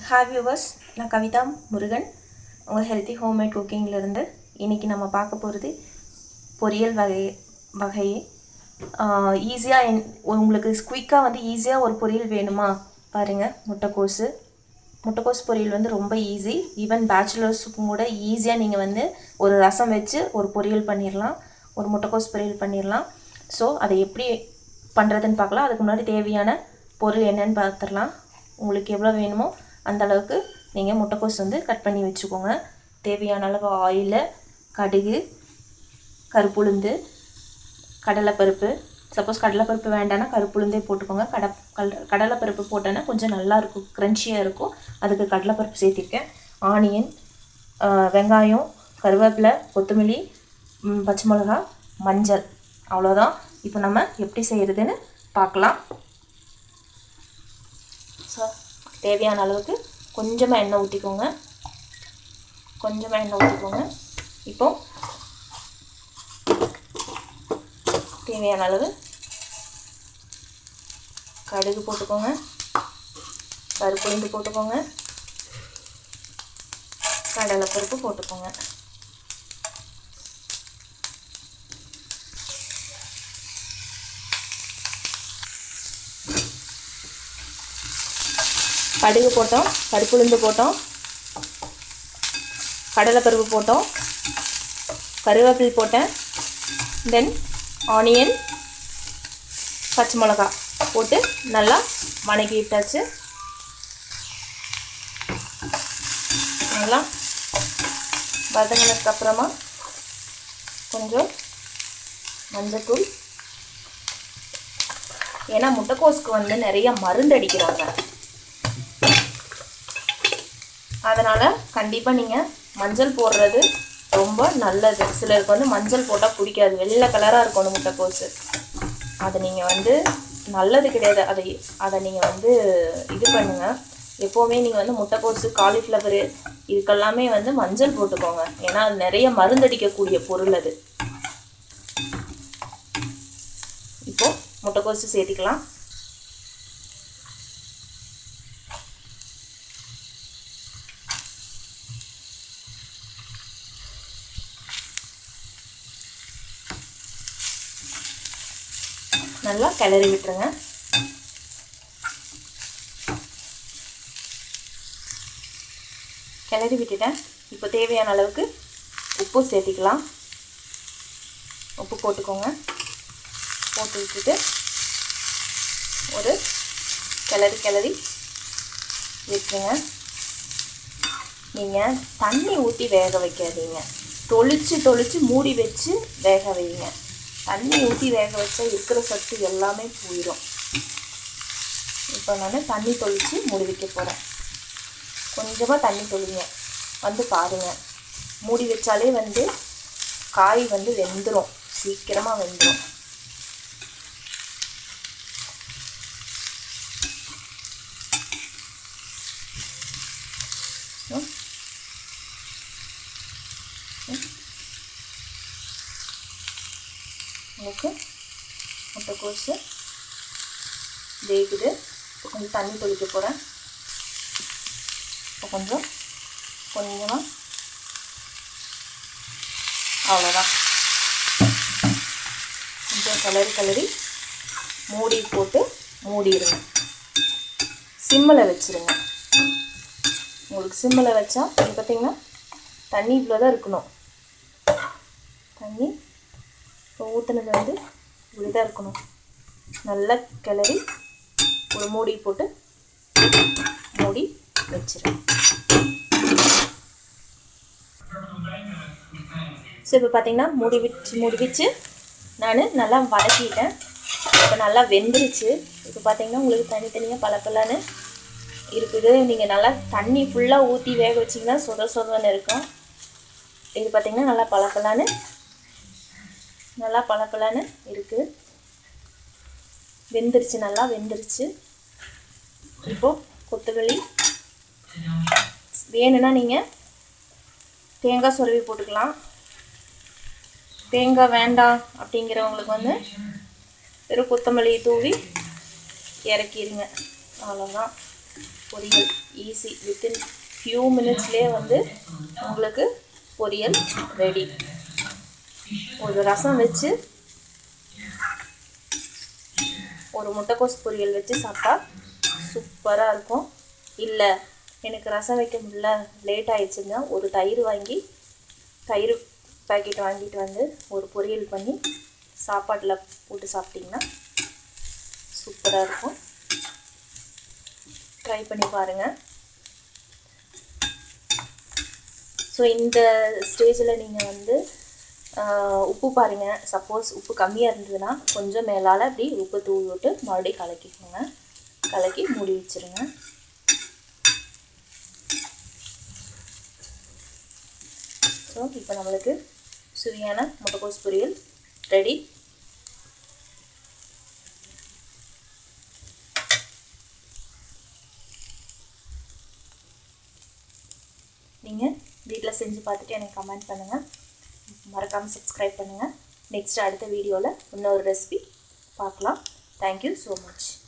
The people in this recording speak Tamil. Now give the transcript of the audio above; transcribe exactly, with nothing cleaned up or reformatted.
Hi viewers, நான் கவிதா முருகன் உங்கள் ஹெல்த்தி ஹோம்மேட் குக்கிங்லேருந்து இன்றைக்கி நம்ம பார்க்க போகிறது பொரியல் வகை வகையை ஈஸியாக உங்களுக்கு குயிக்காக வந்து ஈஸியாக ஒரு பொரியல் வேணுமா பாருங்கள். முட்டைக்கோசு முட்டைக்கோஸ் பொரியல் வந்து ரொம்ப ஈஸி. ஈவன் பேச்சுலர்ஸுக்கும் கூட ஈஸியாக நீங்கள் வந்து ஒரு ரசம் வச்சு ஒரு பொரியல் பண்ணிடலாம், ஒரு முட்டைக்கோஸ் பொரியல் பண்ணிடலாம். ஸோ அதை எப்படி பண்ணுறதுன்னு பார்க்கலாம். அதுக்கு முன்னாடி தேவையான பொருள் என்னென்னு பார்த்துடலாம். உங்களுக்கு எவ்வளோ வேணுமோ அந்த அளவுக்கு நீங்கள் முட்டைக்கோஸ் வந்து கட் பண்ணி வச்சுக்கோங்க. தேவையான அளவு ஆயில், கடுகு, கருப்புளுந்து, கடலைப்பருப்பு. சப்போஸ் கடலைப்பருப்பு வேண்டாம்னா கருப்புளுந்தே போட்டுக்கோங்க. கட கல் கடலைப்பருப்பு போட்டோன்னா கொஞ்சம் நல்லாயிருக்கும், க்ரன்ச்சியாக இருக்கும். அதுக்கு கடலைப்பருப்பு சேர்த்திருக்கேன். ஆனியன், வெங்காயம், கருவேப்பிலை, கொத்தமல்லி, பச்சை மிளகா, மஞ்சள். அவ்வளோதான். இப்போ நம்ம எப்படி செய்கிறதுன்னு பார்க்கலாம். ஸோ தேவையான அளவுக்கு கொஞ்சமாக எண்ணெய் ஊற்றிக்கோங்க கொஞ்சமாக எண்ணெய் ஊற்றிக்கோங்க இப்போ தேவையான அளவு கடுகு போட்டுக்கோங்க, கருப்புளுந்து போட்டுக்கோங்க, கடலைப்பருப்பு போட்டுக்கோங்க. கடுகு போட்டோம், கருப்புளுந்து போட்டோம், கடலைப்பருப்பு போட்டோம், கருவேப்பிலை போட்டேன், தென் ஆனியன், பச்சை மிளகா போட்டு நல்லா வணக்கி விட்டாச்சு. நல்லா வதங்கினதுக்கு அப்புறமா கொஞ்சம் மஞ்சத்தூள். ஏன்னா முட்டைக்கோஸுக்கு வந்து நிறைய மருந்து அடிக்கிறாங்க, அதனால் கண்டிப்பாக நீங்கள் மஞ்சள் போடுறது ரொம்ப நல்லது. சிலருக்கு வந்து மஞ்சள் போட்டால் பிடிக்காது, வெள்ளை கலராக இருக்கணும் முட்டைக்கோஸு. அதை நீங்கள் வந்து நல்லது கிடையாது. அதை அதை நீங்கள் வந்து இது பண்ணுங்கள். எப்போவுமே நீங்கள் வந்து முட்டைக்கோஸு, காலிஃப்ளவரு இதுக்கெல்லாமே வந்து மஞ்சள் போட்டுக்கோங்க. ஏன்னா அது நிறைய மருந்தடிக்கக்கூடிய பொருள் அது. இப்போது முட்டைக்கோஸு சேர்த்திக்கலாம். நல்லா கிளறி விட்டுருங்க. கிளறி விட்டுட்டேன். இப்போ தேவையான அளவுக்கு உப்பு சேர்த்திக்கலாம். உப்பு போட்டுக்கோங்க. போட்டு விட்டுட்டு ஒரு கிளறி கிளறி விட்டுருங்க. நீங்கள் தண்ணி ஊற்றி வேக வைக்காதீங்க, தொளிச்சு தொளிச்சு மூடி வச்சு வேக வைங்க. தண்ணி ஊற்றி வேக வச்சா இருக்கிற சத்து எல்லாமே போயிடும். இப்போ நான் தண்ணி தொளிச்சு மூடி வைக்க போகிறேன். கொஞ்சமாக தண்ணி தொளிங்க வந்து பாருங்கள். மூடி வச்சாலே வந்து காய் வந்து வெந்துடும், சீக்கிரமாக வெந்துடும். உங்களுக்கு முட்டைக்கோஸு வேகுது. இப்போ கொஞ்சம் தண்ணி தொளிக்க போகிறேன். இப்போ கொஞ்சம் கொஞ்சமாக அவ்வளோதான். கொஞ்சம் கிளறி கிளறி மூடி போட்டு மூடிடுங்க. சிம்மில் வச்சுருங்க. உங்களுக்கு சிம்மில் வச்சா இது பார்த்திங்கன்னா தண்ணி இவ்வளோ தான் இருக்கணும். தண்ணி இப்போ ஊற்றுனது வந்து இப்படி தான் இருக்கணும். நல்லா கிளறி ஒரு மூடி போட்டு மூடி வச்சிருங்க. ஸோ இப்போ பார்த்திங்கன்னா மூடி வச்சு மூடி வச்சு நான் நல்லா வதக்கிட்டேன். இப்போ நல்லா வெந்துருச்சு. இப்போ பார்த்திங்கன்னா உங்களுக்கு தனித்தனியாக பலப்பலன்னு இருக்குது. நீங்கள் நல்லா தண்ணி ஃபுல்லாக ஊற்றி வேக வச்சிங்கன்னா சொத சொதன்னு இருக்கும். இது பார்த்திங்கன்னா நல்லா பலப்பலான்னு நல்லா பலப்பலான்னு இருக்குது. வெந்துருச்சு, நல்லா வெந்துருச்சு. இப்போது கொத்தமல்லி வேணும்னா நீங்கள் தேங்காய் சொருவி போட்டுக்கலாம். தேங்காய் வேண்டாம் அப்படிங்கிறவங்களுக்கு வந்து வெறும் கொத்தமல்லி தூவி இறக்கிடுங்க. அவ்வளோதான். பொரியல் ஈஸி. வித்தின் ஃபியூ மினிட்ஸ்லேயே வந்து உங்களுக்கு பொரியல் ரெடி. ஒரு ரசம் வச்சு ஒரு முட்டைக்கோஸ் பொரியல் வச்சு சாப்பிட்டா சூப்பராக இருக்கும். இல்லை எனக்கு ரசம் வைக்க முடியல, லேட் ஆயிடுச்சுன்னா ஒரு தயிர் வாங்கி தயிர் பாக்கெட் வாங்கிட்டு வந்து ஒரு பொரியல் பண்ணி சாப்பாட்டில் போட்டு சாப்பிட்டிங்கன்னா சூப்பராக இருக்கும். ட்ரை பண்ணி பாருங்கள். ஸோ இந்த ஸ்டேஜில் நீங்கள் வந்து உப்பு பாருங்கள். சப்போஸ் உப்பு கம்மியாக இருந்ததுன்னா கொஞ்சம் மேலால் அப்படி உப்பு தூவி விட்டு மறுபடியும் கலக்கிக்கோங்க. கலக்கி மூடி வச்சுருங்க. ஸோ இப்போ நம்மளுக்கு சுவையான முட்டைக்கோஸ் பொரியல் ரெடி. நீங்கள் வீட்டில் செஞ்சு பார்த்துட்டு எனக்கு கமெண்ட் பண்ணுங்கள். மறக்காமல் சப்ஸ்கிரைப் பண்ணுங்கள். நெக்ஸ்ட் அடுத்த வீடியோவில் இன்னொரு ரெசிபி பார்க்கலாம். Thank you so much.